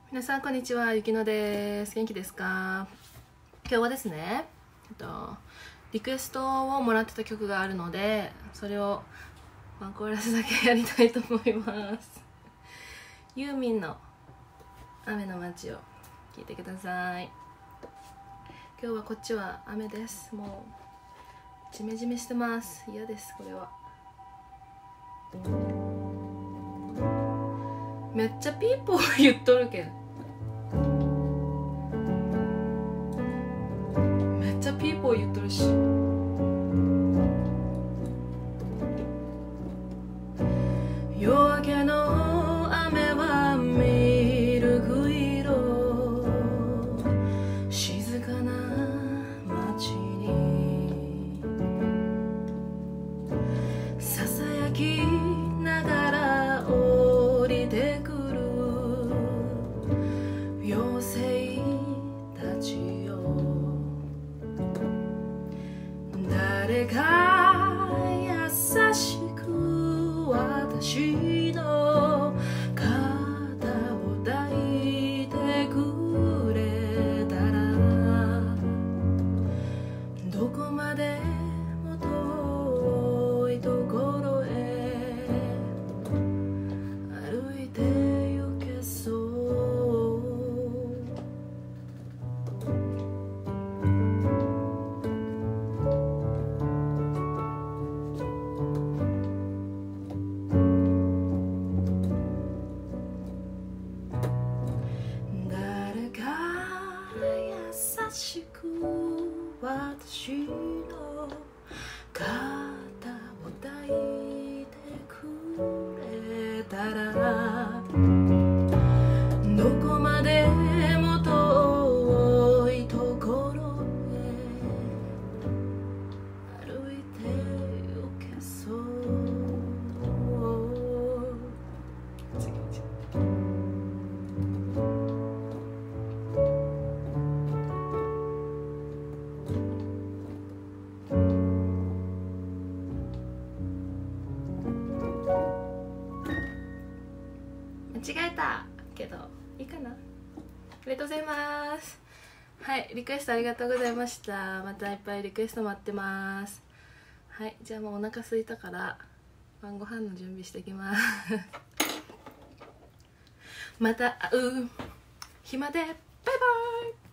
皆さんこんにちは、ゆきのです。元気ですか？今日はですね、リクエストをもらってた曲があるので、それをワンコーラスだけやりたいと思います。ユーミンの雨の街を聴いてください。今日はこっちは雨です。もうジメジメしてます。嫌です、これは。めっちゃピーポー言っとるけん。めっちゃピーポー言っとるし。夜明けの雨はミルク色、静かな街にささやきながら降りてくる妖精たちよ。誰か優しく私の肩を抱いてくれたら、どこまでも遠いところへ歩いて行けそう。誰か優しく私の肩を抱いてくれたら、どこまでも遠いところへ歩いて行けそう。間違えたけどいいかな。ありがとうございます。はい、リクエストありがとうございました。またいっぱいリクエスト待ってます。はい、じゃあもうお腹空いたから晩ご飯の準備してきますまた会う暇でバイバイ。